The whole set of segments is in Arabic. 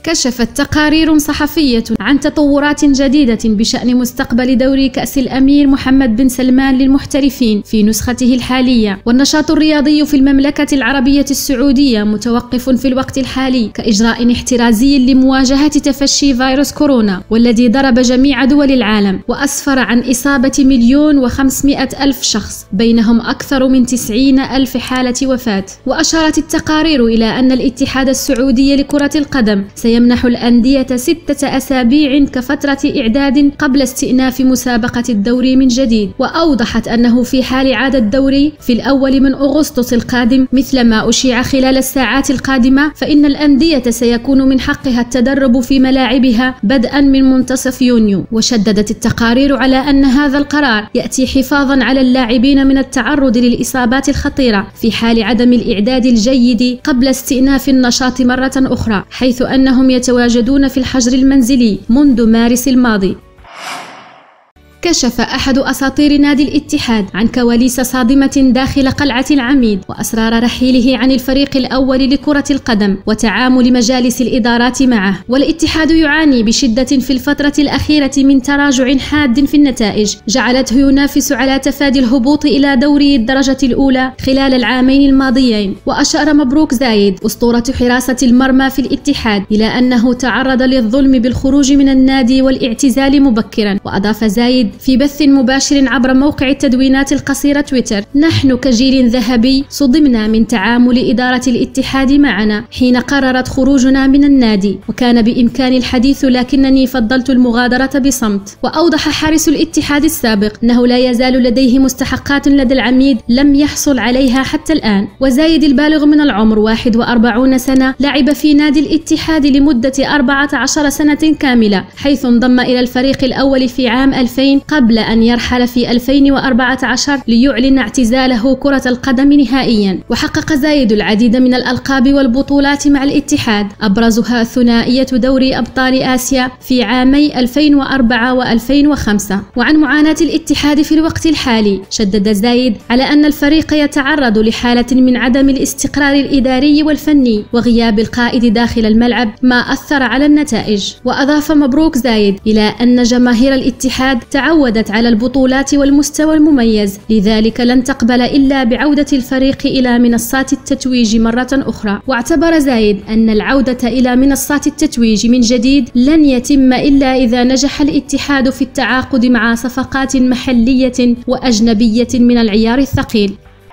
كشفت تقارير صحفية عن تطورات جديدة بشأن مستقبل دوري كأس الأمير محمد بن سلمان للمحترفين في نسخته الحالية. والنشاط الرياضي في المملكة العربية السعودية متوقف في الوقت الحالي كإجراء احترازي لمواجهة تفشي فيروس كورونا، والذي ضرب جميع دول العالم وأسفر عن إصابة 1,500,000 شخص، بينهم أكثر من 90,000 حالة وفاة. وأشارت التقارير إلى أن الاتحاد السعودي لكرة القدم سيمنح الأندية 6 أسابيع كفترة إعداد قبل استئناف مسابقة الدوري من جديد. وأوضحت أنه في حال عاد الدوري في الأول من أغسطس القادم مثل ما أشيع خلال الساعات القادمة، فإن الأندية سيكون من حقها التدرب في ملاعبها بدءا من منتصف يونيو. وشددت التقارير على أن هذا القرار يأتي حفاظا على اللاعبين من التعرض للإصابات الخطيرة في حال عدم الإعداد الجيد قبل استئناف النشاط مرة أخرى، حيث أنهم يتواجدون في الحجر المنزلي منذ مارس الماضي. كشف أحد أساطير نادي الاتحاد عن كواليس صادمة داخل قلعة العميد وأسرار رحيله عن الفريق الأول لكرة القدم وتعامل مجالس الإدارات معه. والاتحاد يعاني بشدة في الفترة الأخيرة من تراجع حاد في النتائج جعلته ينافس على تفادي الهبوط إلى دوري الدرجة الأولى خلال العامين الماضيين. وأشار مبروك زايد أسطورة حراسة المرمى في الاتحاد إلى أنه تعرض للظلم بالخروج من النادي والاعتزال مبكرا. وأضاف زايد في بث مباشر عبر موقع التدوينات القصيرة تويتر: نحن كجيل ذهبي صدمنا من تعامل إدارة الاتحاد معنا حين قررت خروجنا من النادي، وكان بإمكاني الحديث لكنني فضلت المغادرة بصمت. وأوضح حارس الاتحاد السابق أنه لا يزال لديه مستحقات لدى العميد لم يحصل عليها حتى الآن. وزايد البالغ من العمر 41 سنة لعب في نادي الاتحاد لمدة 14 سنة كاملة، حيث انضم إلى الفريق الأول في عام 2000 قبل أن يرحل في 2014 ليعلن اعتزاله كرة القدم نهائيا. وحقق زايد العديد من الألقاب والبطولات مع الاتحاد، أبرزها ثنائية دوري أبطال آسيا في عامي 2004 و2005. وعن معاناة الاتحاد في الوقت الحالي، شدد زايد على أن الفريق يتعرض لحالة من عدم الاستقرار الإداري والفني وغياب القائد داخل الملعب ما أثر على النتائج. وأضاف مبروك زايد إلى أن جماهير الاتحاد تعودت على البطولات والمستوى المميز، لذلك لن تقبل إلا بعودة الفريق إلى منصات التتويج مرة أخرى. واعتبر زايد أن العودة إلى منصات التتويج من جديد لن يتم إلا إذا نجح الاتحاد في التعاقد مع صفقات محلية وأجنبية من العيار الثقيل.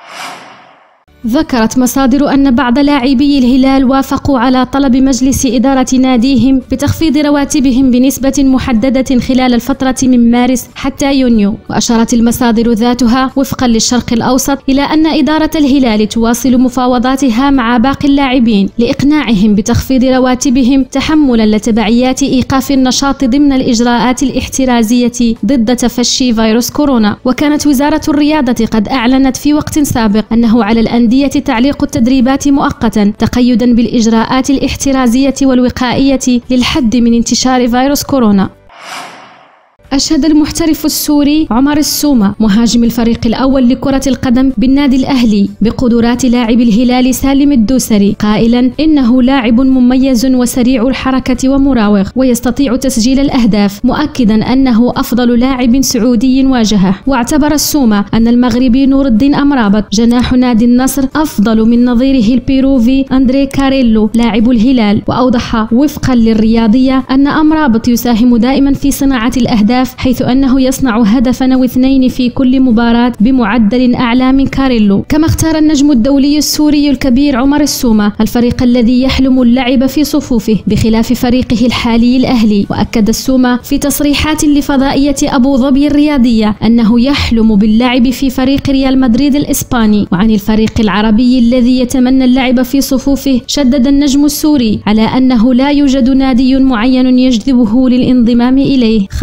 ذكرت مصادر أن بعض لاعبي الهلال وافقوا على طلب مجلس إدارة ناديهم بتخفيض رواتبهم بنسبة محددة خلال الفترة من مارس حتى يونيو. وأشارت المصادر ذاتها وفقا للشرق الأوسط إلى أن إدارة الهلال تواصل مفاوضاتها مع باقي اللاعبين لإقناعهم بتخفيض رواتبهم تحملا لتبعيات إيقاف النشاط ضمن الإجراءات الاحترازية ضد تفشي فيروس كورونا. وكانت وزارة الرياضة قد أعلنت في وقت سابق أنه على الأندية تعليق التدريبات مؤقتا تقيدا بالإجراءات الاحترازية والوقائية للحد من انتشار فيروس كورونا. أشهد المحترف السوري عمر السومة مهاجم الفريق الأول لكرة القدم بالنادي الأهلي بقدرات لاعب الهلال سالم الدوسري، قائلا إنه لاعب مميز وسريع الحركة ومراوغ ويستطيع تسجيل الأهداف، مؤكدا أنه أفضل لاعب سعودي واجهه. واعتبر السومة أن المغربي نور الدين أمرابط جناح نادي النصر أفضل من نظيره البيروفي أندري كاريلو لاعب الهلال. وأوضح وفقا للرياضية أن أمرابط يساهم دائما في صناعة الأهداف، حيث أنه يصنع هدفا أو 2 في كل مباراة بمعدل أعلى من كاريلو. كما اختار النجم الدولي السوري الكبير عمر السومة الفريق الذي يحلم اللعب في صفوفه بخلاف فريقه الحالي الأهلي. وأكد السومة في تصريحات لفضائية أبو ظبي الرياضية أنه يحلم باللعب في فريق ريال مدريد الإسباني. وعن الفريق العربي الذي يتمنى اللعب في صفوفه، شدد النجم السوري على أنه لا يوجد نادي معين يجذبه للانضمام إليه، خاصة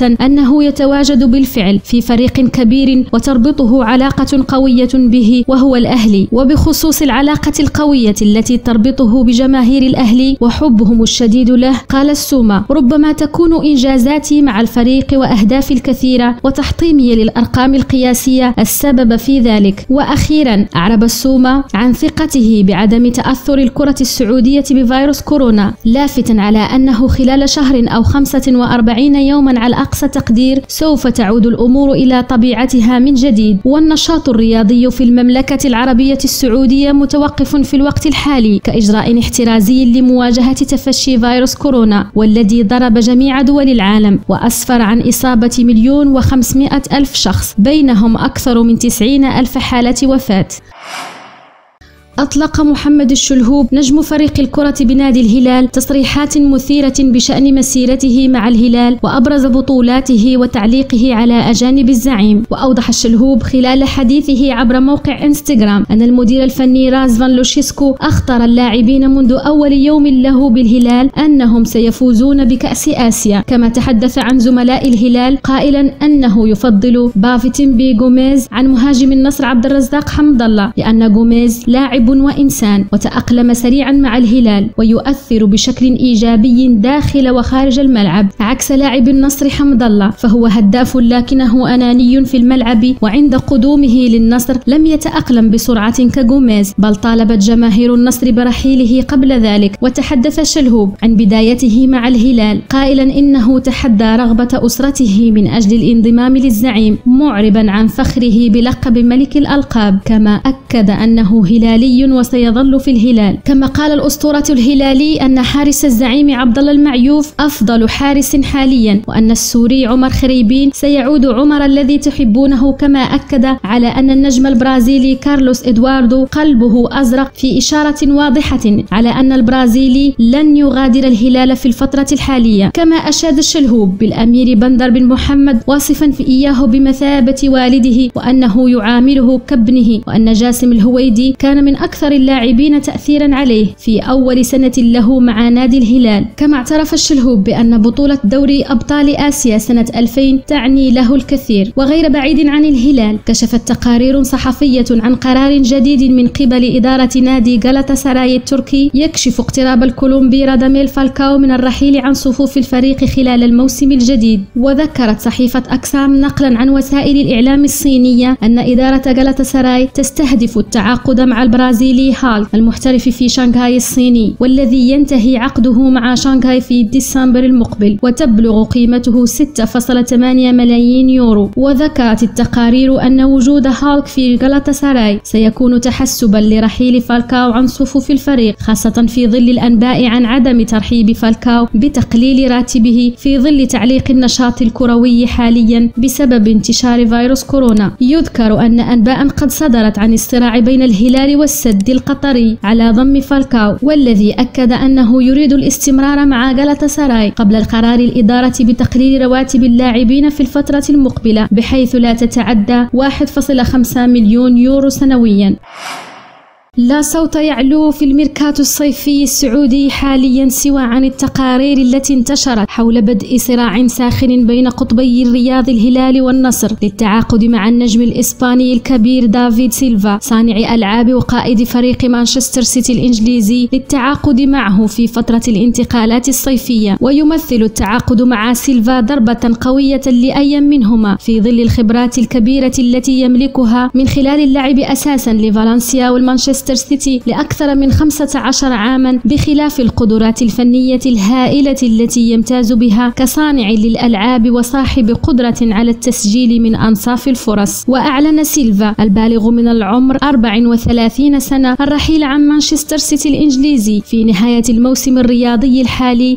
أنه يتواجد بالفعل في فريق كبير وتربطه علاقة قوية به وهو الأهلي، وبخصوص العلاقة القوية التي تربطه بجماهير الأهلي وحبهم الشديد له، قال السومة: ربما تكون إنجازاتي مع الفريق وأهدافي الكثيرة وتحطيمي للأرقام القياسية السبب في ذلك. وأخيرا أعرب السومة عن ثقته بعدم تأثر الكرة السعودية بفيروس كورونا، لافتا على أنه خلال شهر أو 45 يوما على أقصى تقدير سوف تعود الأمور إلى طبيعتها من جديد، والنشاط الرياضي في المملكة العربية السعودية متوقف في الوقت الحالي كإجراء احترازي لمواجهة تفشي فيروس كورونا، والذي ضرب جميع دول العالم وأسفر عن إصابة 1,500,000 شخص، بينهم أكثر من 90,000 حالة وفاة. أطلق محمد الشلهوب نجم فريق الكرة بنادي الهلال تصريحات مثيرة بشأن مسيرته مع الهلال وأبرز بطولاته وتعليقه على أجانب الزعيم. وأوضح الشلهوب خلال حديثه عبر موقع انستغرام أن المدير الفني راز فان لوشيسكو أخطر اللاعبين منذ أول يوم له بالهلال أنهم سيفوزون بكأس آسيا، كما تحدث عن زملاء الهلال قائلا أنه يفضل بافيتيمبي غوميز عن مهاجم النصر عبد الرزاق حمد الله، لأن غوميز لاعب وإنسان وتأقلم سريعا مع الهلال ويؤثر بشكل إيجابي داخل وخارج الملعب، عكس لاعب النصر حمد الله فهو هداف لكنه أناني في الملعب، وعند قدومه للنصر لم يتأقلم بسرعة كغوميز، بل طالبت جماهير النصر برحيله قبل ذلك. وتحدث الشلهوب عن بدايته مع الهلال قائلا إنه تحدى رغبة أسرته من أجل الانضمام للزعيم، معربا عن فخره بلقب ملك الألقاب، كما أكد أنه هلالي وسيظل في الهلال. كما قال الأسطورة الهلالي أن حارس الزعيم عبد الله المعيوف أفضل حارس حاليا، وأن السوري عمر خريبين سيعود عمر الذي تحبونه، كما أكد على أن النجم البرازيلي كارلوس إدواردو قلبه أزرق، في إشارة واضحة على أن البرازيلي لن يغادر الهلال في الفترة الحالية. كما أشاد الشلهوب بالأمير بندر بن محمد واصفا في إياه بمثابة والده، وأنه يعامله كابنه، وأن جاسم الهويدي كان من أكثر اللاعبين تأثيرا عليه في أول سنة له مع نادي الهلال. كما اعترف الشلهوب بأن بطولة دوري أبطال آسيا سنة 2000 تعني له الكثير. وغير بعيد عن الهلال، كشفت تقارير صحفية عن قرار جديد من قبل إدارة نادي غالاتا سراي التركي يكشف اقتراب الكولومبي راداميل فالكاو من الرحيل عن صفوف الفريق خلال الموسم الجديد. وذكرت صحيفة أكسام نقلا عن وسائل الإعلام الصينية أن إدارة غالاتا سراي تستهدف التعاقد مع البرازيلي هالك المحترف في شانغهاي الصيني، والذي ينتهي عقده مع شانغهاي في ديسمبر المقبل، وتبلغ قيمته 6.8 ملايين يورو. وذكرت التقارير أن وجود هالك في غالاتا سراي سيكون تحسبا لرحيل فالكاو عن صفوف الفريق، خاصة في ظل الأنباء عن عدم ترحيب فالكاو بتقليل راتبه في ظل تعليق النشاط الكروي حاليا بسبب انتشار فيروس كورونا. يذكر أن أنباء قد صدرت عن الصراع بين الهلال والسد القطري على ضم فالكاو، والذي أكد أنه يريد الاستمرار مع غالاتا سراي قبل القرار الإدارة بتقليل رواتب اللاعبين في الفترة المقبلة بحيث لا تتعدى 1.5 مليون يورو سنويا. لا صوت يعلو في الميركاتو الصيفي السعودي حاليا سوى عن التقارير التي انتشرت حول بدء صراع ساخن بين قطبي الرياض الهلال والنصر للتعاقد مع النجم الإسباني الكبير دافيد سيلفا صانع ألعاب وقائد فريق مانشستر سيتي الإنجليزي للتعاقد معه في فترة الانتقالات الصيفية. ويمثل التعاقد مع سيلفا ضربة قوية لأي منهما في ظل الخبرات الكبيرة التي يملكها من خلال اللعب أساسا لفالنسيا والمانشستر سيتي لأكثر من 15 عاما، بخلاف القدرات الفنية الهائلة التي يمتاز بها كصانع للألعاب وصاحب قدرة على التسجيل من أنصاف الفرص. وأعلن سيلفا البالغ من العمر 34 سنة الرحيل عن مانشستر سيتي الإنجليزي في نهاية الموسم الرياضي الحالي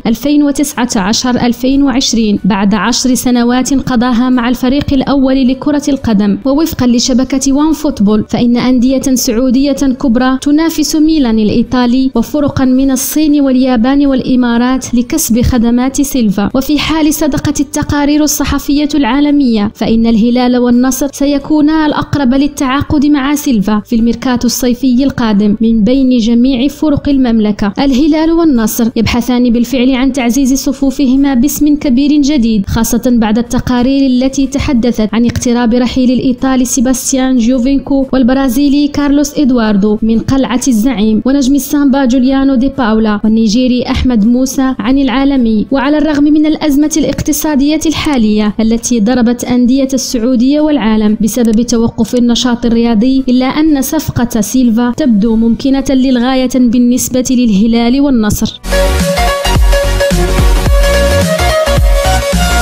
2019-2020 بعد 10 سنوات قضاها مع الفريق الأول لكرة القدم. ووفقا لشبكة وان فوتبول، فإن أندية سعودية كبرى الكبرى تنافس ميلان الإيطالي وفرقا من الصين واليابان والإمارات لكسب خدمات سيلفا. وفي حال صدقت التقارير الصحفية العالمية فإن الهلال والنصر سيكونا الأقرب للتعاقد مع سيلفا في الميركاتو الصيفي القادم من بين جميع فرق المملكة. الهلال والنصر يبحثان بالفعل عن تعزيز صفوفهما باسم كبير جديد، خاصة بعد التقارير التي تحدثت عن اقتراب رحيل الإيطالي سيباستيان جيوفينكو والبرازيلي كارلوس إدواردو من قلعة الزعيم، ونجم السامبا جوليانو دي باولا، والنيجيري أحمد موسى عن العالمي. وعلى الرغم من الأزمة الاقتصادية الحالية التي ضربت أندية السعودية والعالم بسبب توقف النشاط الرياضي، إلا أن صفقة سيلفا تبدو ممكنة للغاية بالنسبة للهلال والنصر.